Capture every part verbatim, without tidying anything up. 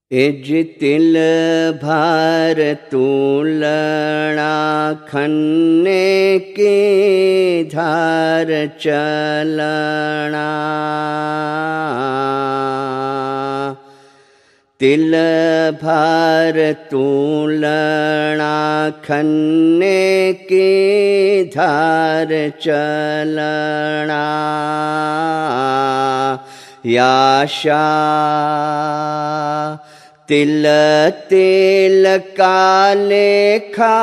As तिल भार तुलना खन्ने के धार चलना। तिल भार तुलना खन्ने के धार चलना। याशा तिल तिल का लेखा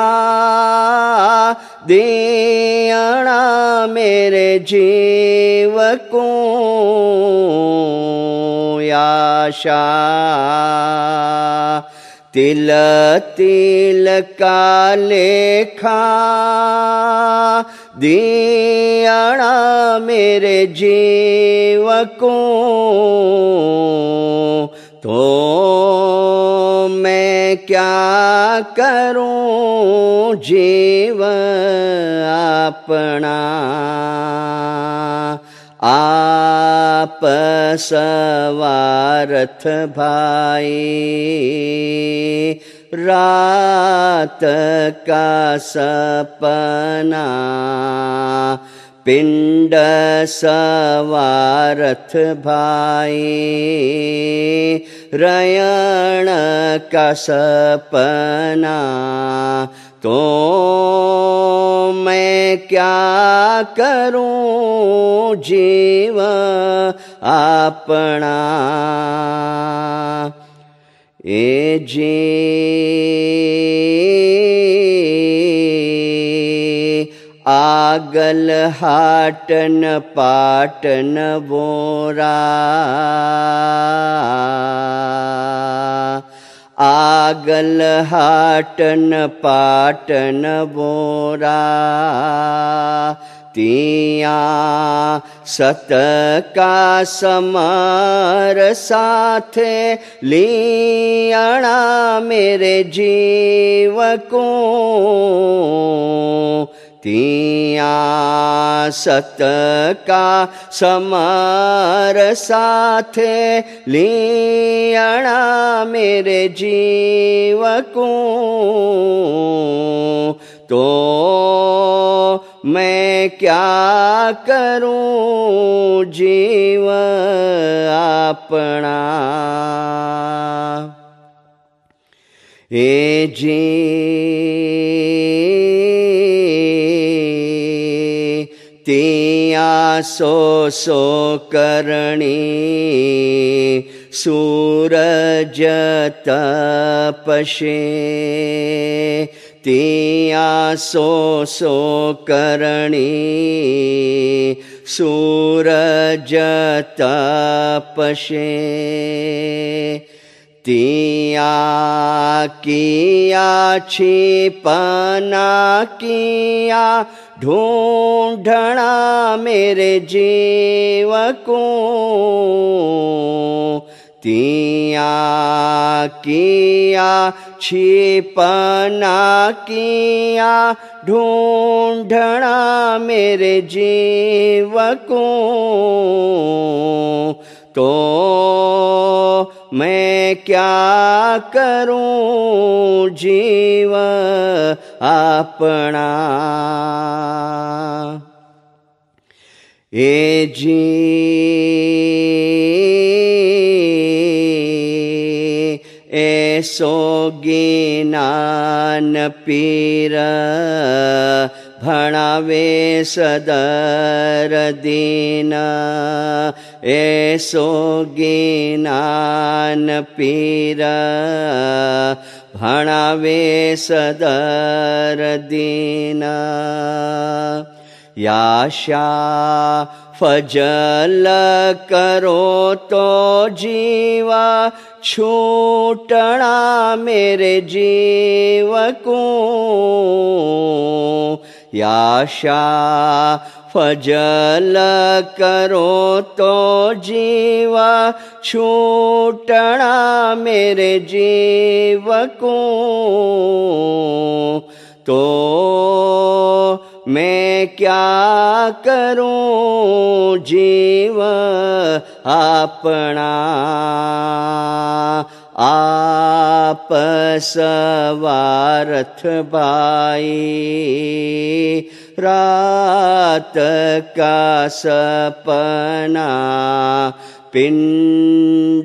देना मेरे जीव को। याशा तिल तिल का लेखा देना मेरे जीव को। तो मैं क्या करूं जीव अपना। आप सवारथ भाई रात का सपना। पिंड सवारथ भाई रयण का सपना। तो मैं क्या करूं जीव अपना। ए जी आगल हाटन पाटन बोरा। आगल हाटन पाटन बोरा। तिया सत का समार साथे लियाना मेरे जीव को। तिया सत का समार साथे लियाना मेरे जीव को। तो मैं क्या करूं जीव अपना। ए जी तिया सो सो करणी सूरज तपशे। तिया सो सो करणी सूरज तपशे। तिया किया छिपना किया ढूंढना मेरे जीव को। तिया किया छिपना किया ढूंढना मेरे जीव को। तो मैं क्या करूं जीव अपना। ए जी ऐसो ज्ञान पीर भणावे सदर दीन। ऐसो ज्ञान पीर भणावे सदर दीन। याशा फजल करो तो जीवा छूटना मेरे जीव को। याशा फजल करो तो जीवा छूटना मेरे जीव को। तो मैं क्या करूं जीव अपना। आ सवारथ भाई, रात का सपना पिंड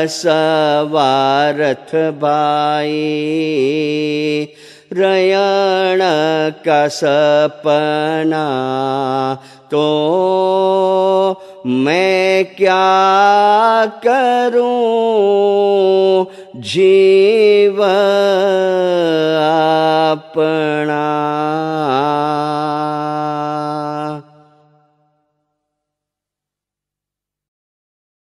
सवारथ भाई, रयण का सपना तो मैं क्या करूं जीवन